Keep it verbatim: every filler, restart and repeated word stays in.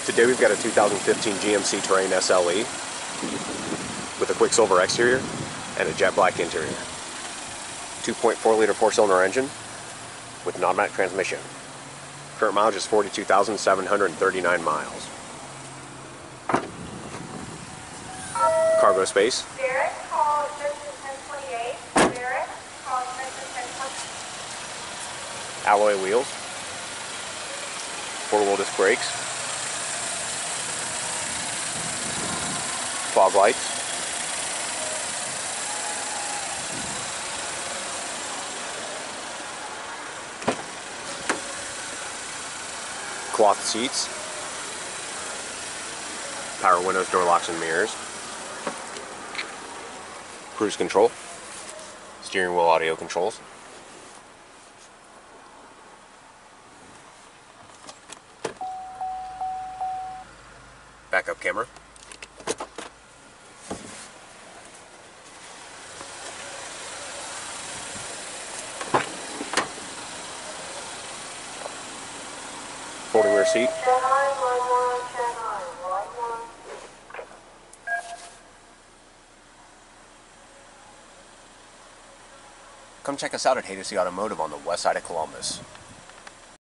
Today we've got a two thousand fifteen G M C Terrain S L E with a Quicksilver exterior and a jet black interior. two point four liter four-cylinder engine with an automatic transmission. Current mileage is forty-two thousand seven hundred thirty-nine miles. Cargo space. Derek, call extension ten twenty-eight. Derek, call extension ten twenty-eight. Alloy wheels. Four-wheel disc brakes. Fog lights. Cloth seats. Power windows, door locks and mirrors. Cruise control. Steering wheel audio controls. Backup camera. Folding rear seat. Come check us out at Haydocy Automotive on the west side of Columbus.